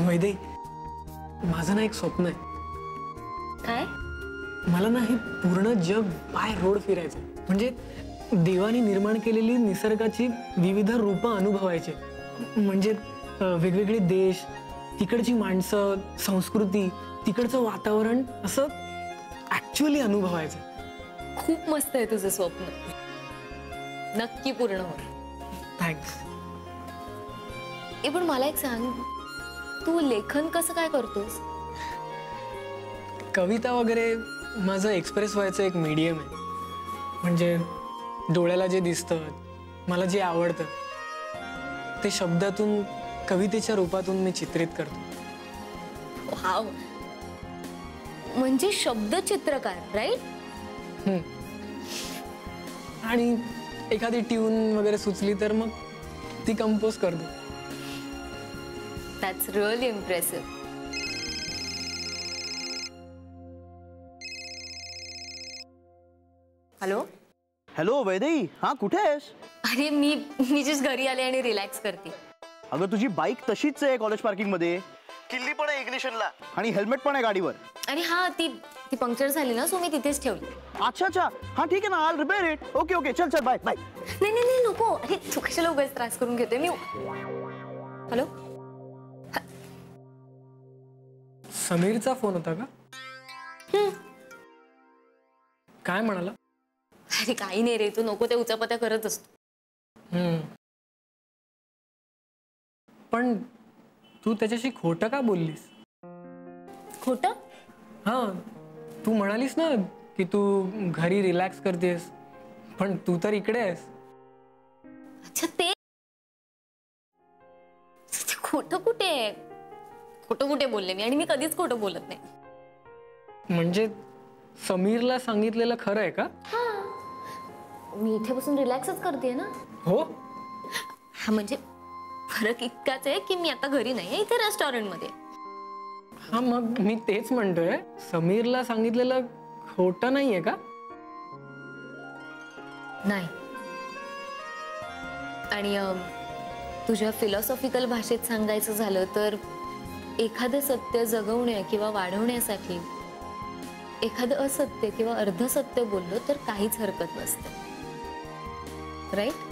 वैदेही, माझं ना एक स्वप्न आहे. काय? मला ना हे पूर्ण जग बाय रोड फिरायचं, म्हणजे देवाने निर्माण केलेली निसर्गाची विविध रूपं अनुभवायचे. म्हणजे वेगवेगळे देश, तिकडची माणसं, संस्कृती, तिकडचं वातावरण असं ऍक्च्युअली अनुभवायचं. खूप मस्त आहे तुझं स्वप्न, नक्की पूर्ण हो. थँक्स. पण मला एक सांग, तू लेखन कसं काय करतोस? कविता वगैरे माझं एक्सप्रेस व्हायचं एक मीडियम आहे. म्हणजे डोळ्याला जे दिसतं, मला जे आवडतं ते शब्दातून, कवितेच्या रूपातून मी चित्रित करतो. वाव, म्हणजे शब्द चित्रकार, राईट? आणि एखादी ट्यून वगैरे सुचली तर मग ती कंपोज करतो. That's really impressive. Hello hello Vaidehi, हा कुठे आहेस? अरे मी जस्ट घरी आले आणि रिलॅक्स करते. अगं तुझी बाईक तशीच आहे कॉलेज पार्किंग मध्ये, किल्ली पण आहे इग्निशनला आणि हेल्मेट पण आहे गाडीवर. आणि हा ती पंक्चर झाली ना, सो मी तिथेच ठेवली. अच्छा अच्छा, हा ठीक आहे ना, आल रिपेअर इट. ओके ओके, चल चल, बाय बाय. नाही नको. अरे तू कशाला उगाच त्रास करून घेतोय मी. हॅलो, समीरचा फोन होता का? काय म्हणाला? अरे काही नाही रे, तू नको ते उचापत्या करत असतो. पण तू त्याच्याशी खोटं का बोललीस? खोटं? हा, तू म्हणालीस ना की तू घरी रिलॅक्स करतेस, पण तू तर इकडे आहेस. अच्छा, ते खोटं कुठे बोलले मी? आणि मी कधीच खोटं बोलत नाही. म्हणजे समीरला सांगितलेलं खरं आहे का? मी इथे बसून रिलॅक्सच करते ना. हो. हा, म्हणजे फरक इतकाच आहे की मी आता घरी नाहीये, इथे रेस्टॉरंट मध्ये. हा, मग मी तेच म्हणतोय, समीरला सांगितलेलं खोटं नाहीये का? नाही. आणि तुझ्या फिलॉसॉफिकल भाषेत सांगायचं झालं तर एखादं सत्य जगवण्या किंवा वाढवण्यासाठी एखादं असत्य किंवा अर्धसत्य बोललो तर काहीच हरकत नसते, राईट?